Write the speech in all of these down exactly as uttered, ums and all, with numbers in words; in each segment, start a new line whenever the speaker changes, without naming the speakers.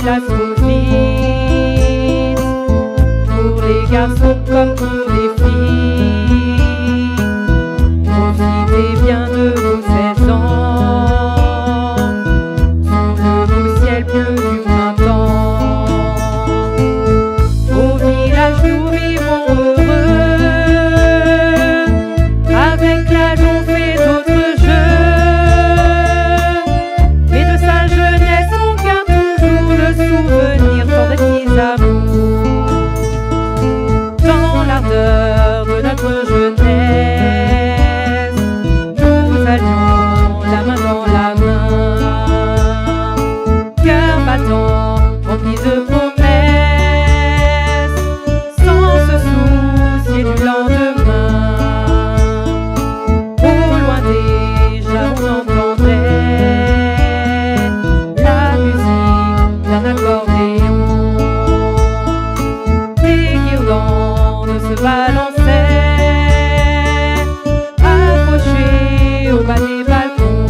glace trop vite, pour les garçons comme pour les filles. Profitez bien de vos seize ans, sous le beau ciel bleu du printemps. Au village nous vivons heureux, avec l'âge on fait d'autres jeux, mais de sa jeunesse on garde toujours le souvenir fort des petits amours. Dans l'ardeur de notre jeunesse, nous allions la main dans la main, cœur battant, rempli de promesses, sans se soucier du lendemain. Au loin déjà on entendait la musique d'un accordéon. Des guirlandes se balançaient, accrochées au bas des balcons.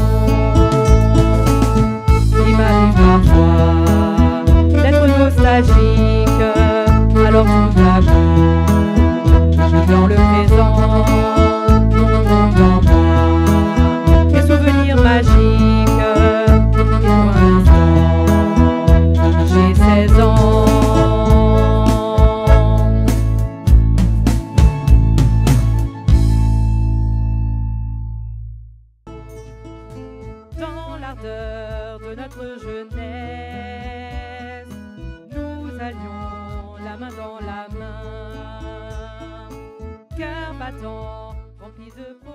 Il m'arrive parfois d'être nostalgique, alors tout à coup je vis dans le présent, mon monde en moi, des souvenirs magiques. Et pour un instant, j'ai seize ans. Dans l'ardeur de notre jeunesse, nous allions la main dans la main, cœur battant, rempli de